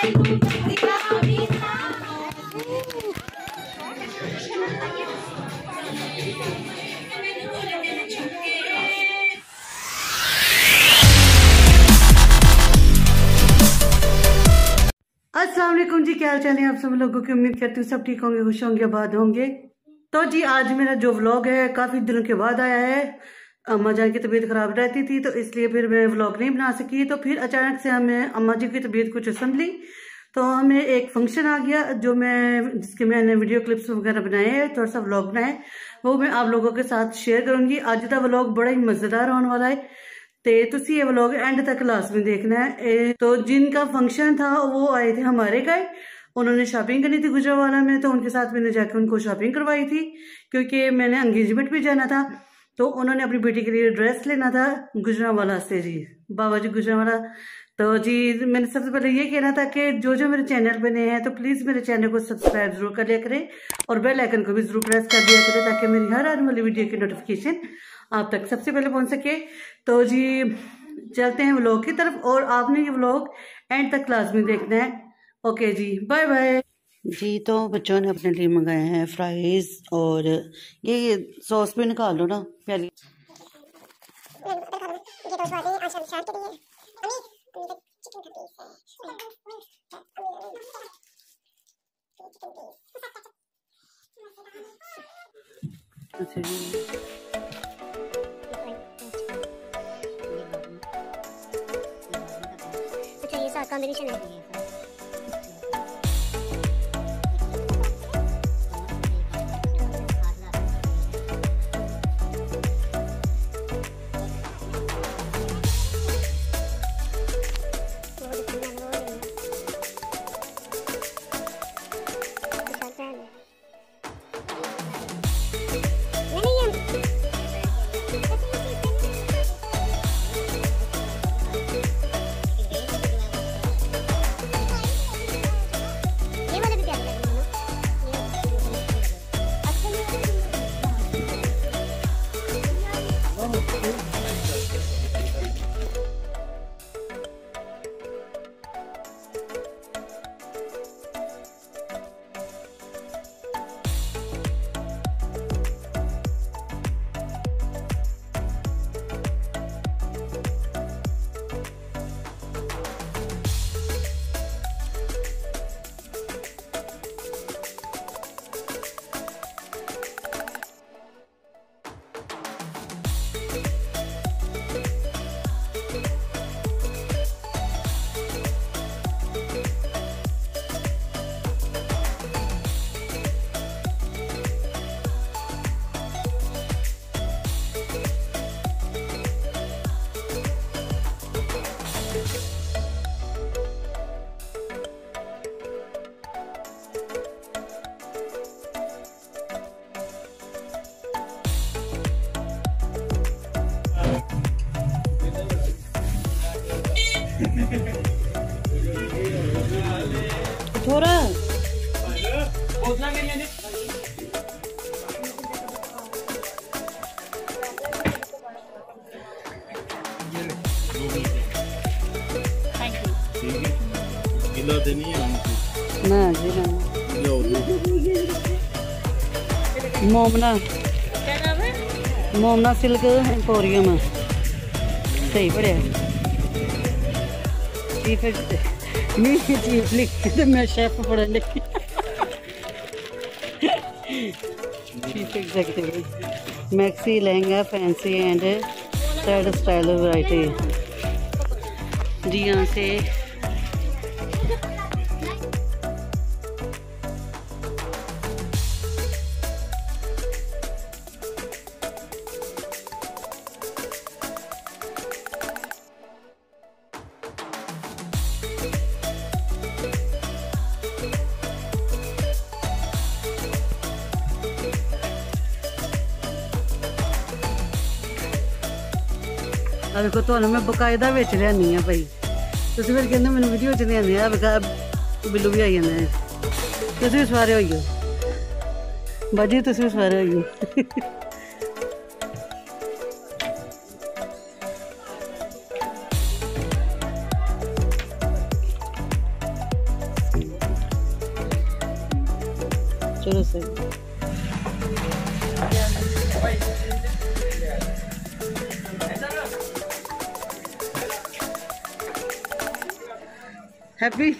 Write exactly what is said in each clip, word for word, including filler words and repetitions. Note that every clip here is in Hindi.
अस्सलाम वालेकुम जी, क्या हाल चाल है आप सब लोगों की। उम्मीद करती हूँ सब ठीक होंगे, खुश होंगे, आबाद होंगे। तो जी आज मेरा जो व्लॉग है काफ़ी दिनों के बाद आया है। अम्मा जान की तबीयत ख़राब रहती थी तो इसलिए फिर मैं व्लॉग नहीं बना सकी। तो फिर अचानक से हमें अम्मा जी की तबीयत कुछ संभली तो हमें एक फंक्शन आ गया जो मैं जिसके मैंने वीडियो क्लिप्स वगैरह बनाए हैं, थोड़ा सा व्लॉग बनाए, वो मैं आप लोगों के साथ शेयर करूंगी। आज का व्लॉग बड़ा ही मज़ेदार होने वाला है ते तुसी ये व्लॉग एंड तक क्लास में देखना है। तो जिनका फंक्शन था वो आए थे हमारे घर, उन्होंने शॉपिंग करनी थी गुजरावाला में, तो उनके साथ मैंने जाकर उनको शॉपिंग करवाई थी क्योंकि मैंने एंगेजमेंट भी जाना था। तो उन्होंने अपनी बेटी के लिए ड्रेस लेना था गुजरावाला से जी, बाबा जी गुजरावाला। तो जी मैंने सबसे पहले ये कहना था कि जो जो मेरे चैनल बने हैं तो प्लीज़ मेरे चैनल को सब्सक्राइब जरूर कर लिया करें और बेल आइकन को भी जरूर प्रेस कर दिया करें ताकि मेरी हर आने वाली वीडियो की नोटिफिकेशन आप तक सबसे पहले पहुंच सके। तो जी चलते हैं व्लॉग की तरफ और आपने ये व्लॉग एंड तक क्लास में देखना है। ओके जी, बाय बाय जी। तो बच्चों ने अपने लिए मंगाए हैं फ्राइज और ये ये सॉस भी निकाल लो ना पहले। अच्छा जी अच्छा, ये साथ कॉम्बिनेशन है। थोड़ा ना जी ना मोमना मोमना सिल्क एम्पोरियम सही पढ़िया चीफ लिखी तो मैं शेफ पढ़ लिखी chief executive maxi lehenga fancy and third style variety जी। यहाँ से अब देखो तो मैं बकायदा बेच लियानी है भाई, तुम फिर कहते मैंने वीडियो च नहीं आने बिल्लू भी आई जाने तुम भी सवारे होइयो बाजी तुम भी सवारे होइयो। शुरू से। हैप्पी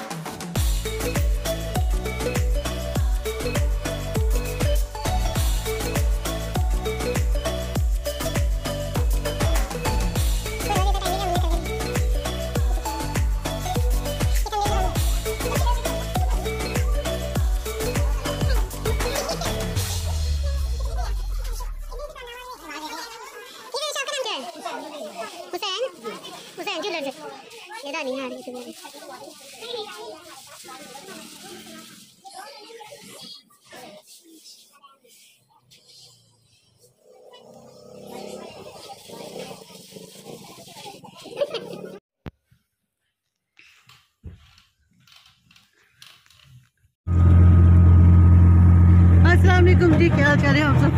नहीं आ रही तुम्हारी। अस्सलाम वालेकुम जी, क्या हाल चाल है आप सब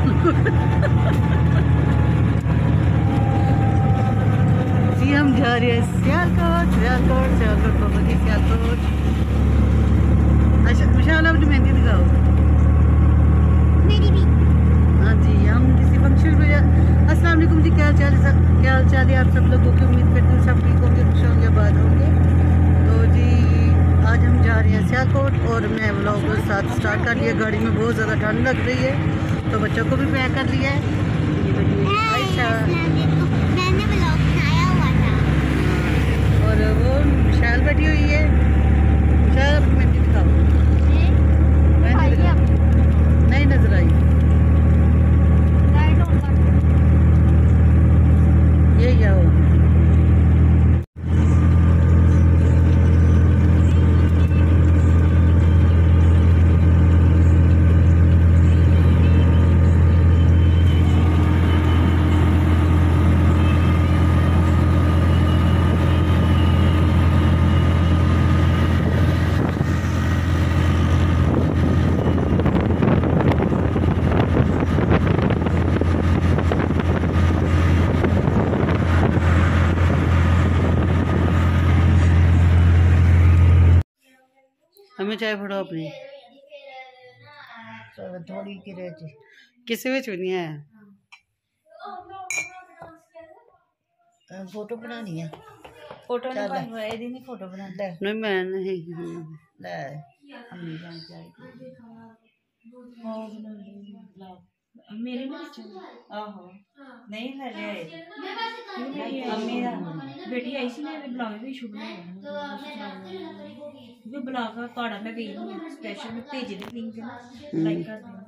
जी हम जा रहे हैं सियालकोट सियालकोट सियालकोट बाबा जी सियालकोट। अच्छा विशाल अपनी मेहंदी दिखाओ। मेरी भी। हाँ जी हम किसी फंक्शन में जा। अस्सलाम वालेकुम जी, क्या हाल चाल है क्या हाल चाल है आप सब लोगों की। उम्मीद करती हूँ सब ठीक होंगे, खुश होंगे, आबाद होंगे। तो जी आज हम जा रहे हैं सियालकोट और मैं व्लॉग को साथ स्टार्ट कर लिया। गाड़ी में बहुत ज़्यादा ठंड लग रही है तो बच्चों को भी पैक कर लिया है। अच्छा मैंने व्लॉग बनाया हुआ था और वो विशाल बैठी हुई है। विशाल अपनी मेहंदी दिखाओ। मेहंदी दिखाओ। नहीं नजर आई। ये क्या हो हमें चाय फड़ो अपनी थोड़ी किरे च किसी में चुनी है। फोटो बनानी है। फोटो नहीं नहीं फोटो बना ले नहीं मैं नहीं ले अम्मी जान चाय मेरे में आहो नहीं ले ले अम्मी बेटी आई सी ना ब्लॉग भी शुभ क्योंकि ब्लॉग का ਤੁਹਾਡਾ मैं गई नहीं स्पेशल में भेज दे लिंक लाइक कर देना।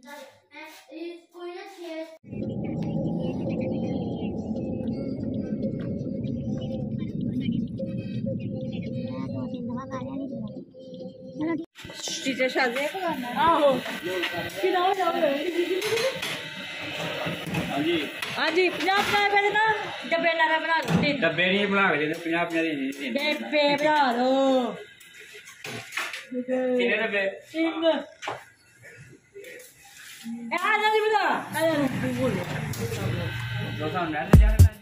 टीचर शादी को करना आहो फिर आओ जाओ हाँ जी हाँ जी पंजाब का पहले ना डब्बे नारा बना दो तीन डब्बे नहीं बना के देने पंजाब पंजाब नहीं डब्बे बना दो कितने डब्बे तीन ए आ जा बता आ जा बोल दो सौ उन्नीस जा रहा है।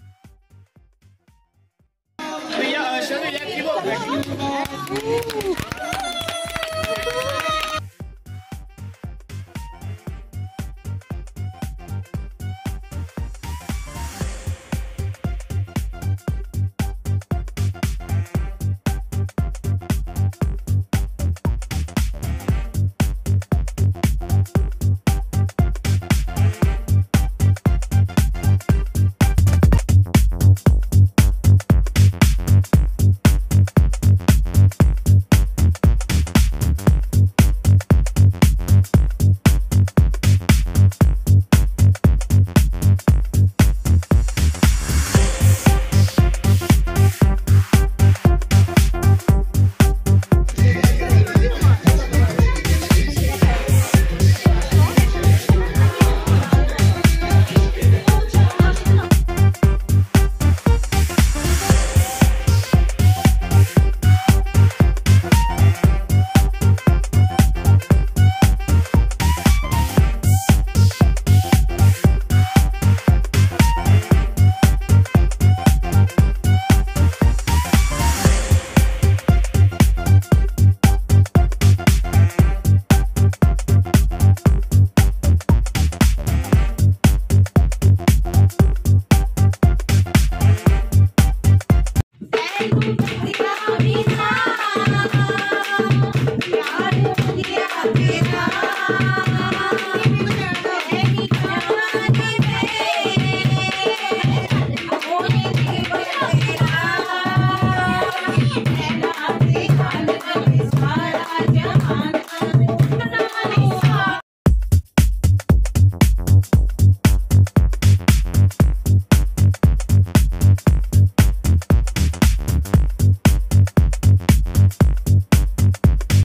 भैया